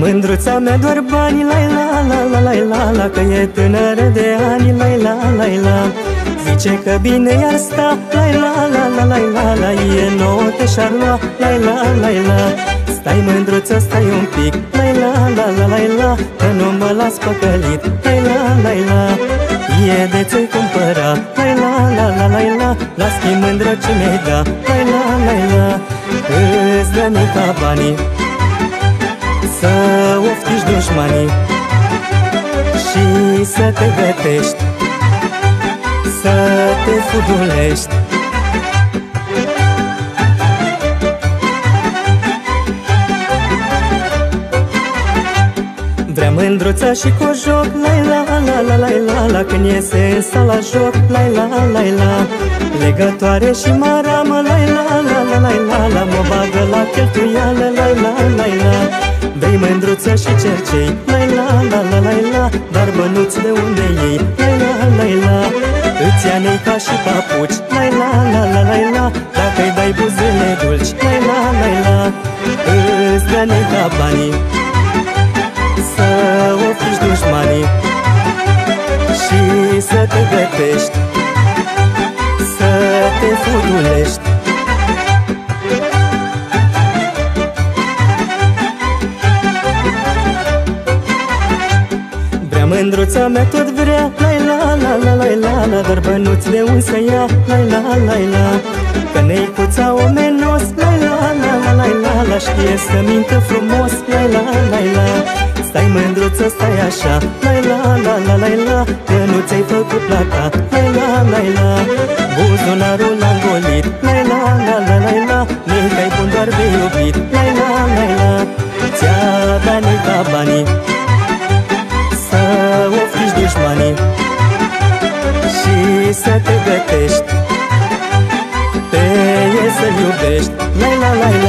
mândruța mea doar bani, la, că e tânără de ani, la. Zice că bine i-ar sta, la, e nouă te-și-ar lua, la. Stai mândruță, stai un pic, la, că nu mă las păcălit, la. E de ți-o-i cumpăra, la, la schimb mândră ce mi-ai da, la. Îți dă mica banii să oftiși dușmanii și să te gătești, să te fudulești. Vrea mândruța și cu joc, la, când iese în sala joc, la. Legătoare și maramă, la, mă bagă la cheltuială, la. Vrei mândruță și cercei, la, dar bănuți de unde iei, la. Îți ia nei ca și papuci, la, dacă-i dai buzele dulci, la. Îți dea nei ca banii să oftiși dușmanii și să te gătești, să te fudulești. Vrea mândruța mea tot vrea, la, dar bănuți de un să ia, la. Că neicuța omenos, la, știe să mintă frumos, la. Stai mândruță, stai așa, la, că nu ți-ai făcut plata, la. Buzunarul l-am golit, la, nica-i bun doar de iubit, la. Ți-a dat nica banii să oftiși dușmanii și să te gătești, pe ei să-l iubești, la.